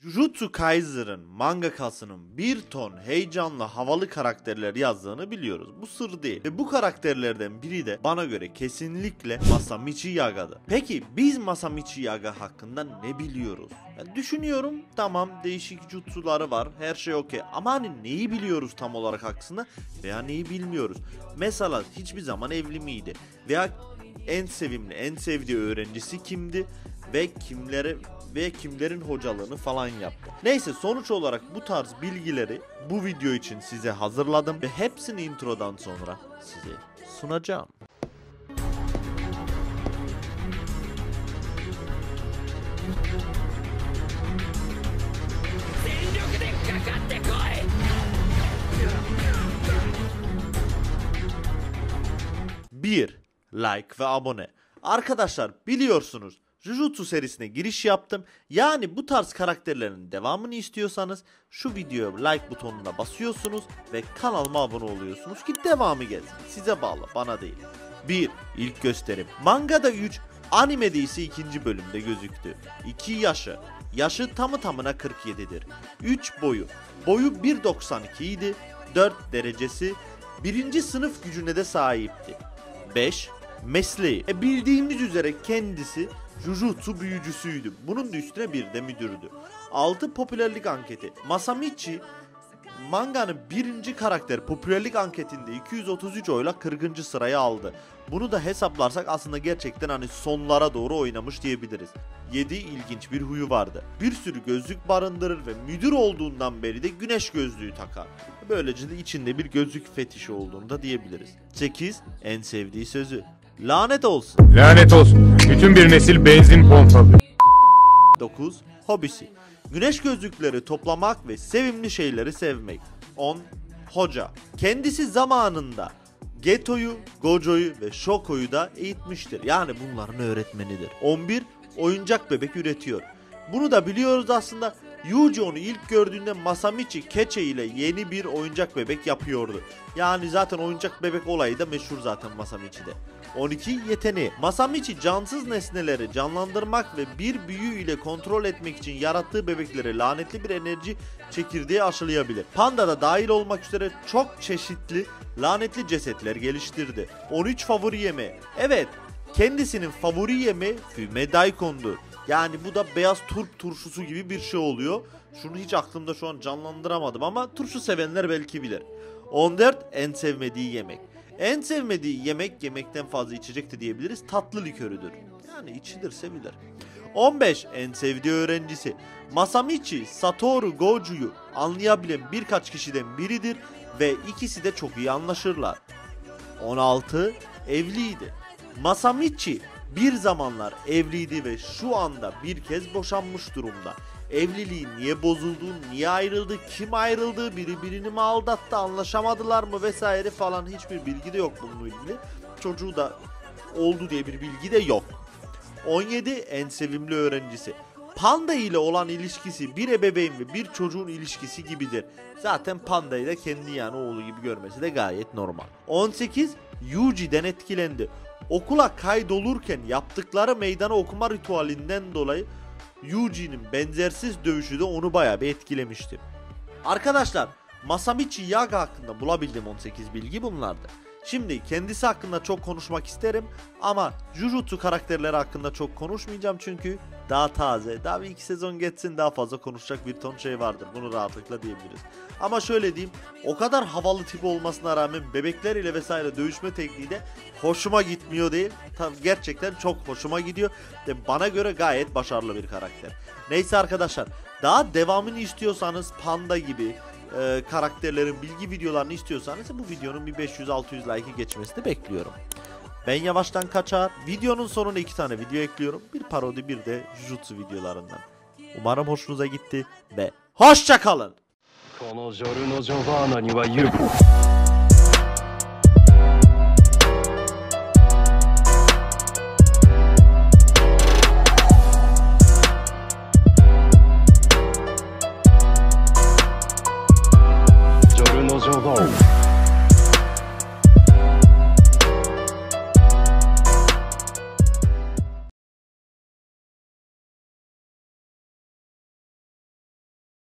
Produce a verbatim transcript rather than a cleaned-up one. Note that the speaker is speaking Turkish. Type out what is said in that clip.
Jujutsu Kaiser'ın mangakasının bir ton heyecanlı havalı karakterler yazdığını biliyoruz. Bu sır değil. Ve bu karakterlerden biri de bana göre kesinlikle Masamichi Yaga'dır. Peki biz Masamichi Yaga hakkında ne biliyoruz? Yani düşünüyorum, tamam, değişik jutsuları var, her şey okey, ama hani neyi biliyoruz tam olarak hakkında veya neyi bilmiyoruz? Mesela hiçbir zaman evli miydi? Veya en sevimli, en sevdiği öğrencisi kimdi? Ve kimlere ve kimlerin hocalığını falan yaptı. Neyse, sonuç olarak bu tarz bilgileri bu video için size hazırladım ve hepsini introdan sonra size sunacağım. bir. Like ve abone. Arkadaşlar, biliyorsunuz Jujutsu serisine giriş yaptım. Yani bu tarz karakterlerin devamını istiyorsanız şu videoya like butonuna basıyorsunuz ve kanalıma abone oluyorsunuz ki devamı gelsin. Size bağlı, bana değil. bir. İlk gösterim. Mangada üç, animede ise ikinci bölümde gözüktü. iki yaşı. Yaşı tamı tamına kırk yedidir. üç boyu. Boyu bir doksan iki idi. dört derecesi. birinci sınıf gücüne de sahipti. beş. Mesleği. E bildiğimiz üzere kendisi Jujutsu büyücüsüydü. Bunun da üstüne bir de müdürdü. altı. Popülerlik anketi. Masamichi manganın birinci karakter popülerlik anketinde iki yüz otuz üç oyla kırkıncı sırayı aldı. Bunu da hesaplarsak aslında gerçekten hani sonlara doğru oynamış diyebiliriz. yedi. İlginç bir huyu vardı. Bir sürü gözlük barındırır ve müdür olduğundan beri de güneş gözlüğü takar. Böylece de içinde bir gözlük fetişi olduğunu da diyebiliriz. sekiz. En sevdiği sözü. Lanet olsun. Lanet olsun. Bütün bir nesil benzin pompalı. dokuz. Hobisi. Güneş gözlükleri toplamak ve sevimli şeyleri sevmek. on. Hoca. Kendisi zamanında Geto'yu, Gojo'yu ve Shoko'yu da eğitmiştir. Yani bunların öğretmenidir. on bir. Oyuncak bebek üretiyor. Bunu da biliyoruz aslında. Yuji onu ilk gördüğünde Masamichi Keche ile yeni bir oyuncak bebek yapıyordu. Yani zaten oyuncak bebek olayı da meşhur zaten Masamichi'de. on iki. Yeteneği. Masamichi cansız nesneleri canlandırmak ve bir büyü ile kontrol etmek için yarattığı bebeklere lanetli bir enerji çekirdeği aşılayabilir. Panda da dahil olmak üzere çok çeşitli lanetli cesetler geliştirdi. on üç. Favori yemeği. Evet, kendisinin favori yemeği füme daikon'dur. Yani bu da beyaz turp turşusu gibi bir şey oluyor. Şunu hiç aklımda şu an canlandıramadım ama turşu sevenler belki bilir. on dört. En sevmediği yemek. En sevmediği yemek, yemekten fazla içecekti diyebiliriz, tatlı likörüdür. Yani içilir, sevilir. on beş. En sevdiği öğrencisi. Masamichi, Satoru Gojo'yu anlayabilen birkaç kişiden biridir ve ikisi de çok iyi anlaşırlar. on altı. Evliydi. Masamichi bir zamanlar evliydi ve şu anda bir kez boşanmış durumda. Evliliğin niye bozulduğu, niye ayrıldı, kim ayrıldı, biri birini mi aldattı, anlaşamadılar mı vesaire falan hiçbir bilgi de yok bununla ilgili. Çocuğu da oldu diye bir bilgi de yok. on yedi. En sevimli öğrencisi. Panda ile olan ilişkisi bir ebeveyn ve bir çocuğun ilişkisi gibidir. Zaten Panda'yı da kendi yani oğlu gibi görmesi de gayet normal. on sekiz. Yuji'den etkilendi. Okula kaydolurken yaptıkları meydan okuma ritüelinden dolayı Yuji'nin benzersiz dövüşü de onu bayağı bir etkilemişti. Arkadaşlar, Masamichi Yaga hakkında bulabildiğim on sekiz bilgi bunlardı. Şimdi kendisi hakkında çok konuşmak isterim ama Jujutsu karakterleri hakkında çok konuşmayacağım çünkü daha taze, daha bir iki sezon geçsin, daha fazla konuşacak bir ton şey vardır. Bunu rahatlıkla diyebiliriz. Ama şöyle diyeyim, o kadar havalı tip olmasına rağmen bebekler ile vesaire dövüşme tekniği de hoşuma gitmiyor değil. Tam gerçekten çok hoşuma gidiyor ve bana göre gayet başarılı bir karakter. Neyse arkadaşlar, daha devamını istiyorsanız Panda gibi e, karakterlerin bilgi videolarını istiyorsanız bu videonun bir beş yüz altı yüz like'ı geçmesini bekliyorum. Ben yavaştan kaçar. Videonun sonuna iki tane video ekliyorum. Bir parodi, bir de Jujutsu videolarından. Umarım hoşunuza gitti ve hoşça kalın.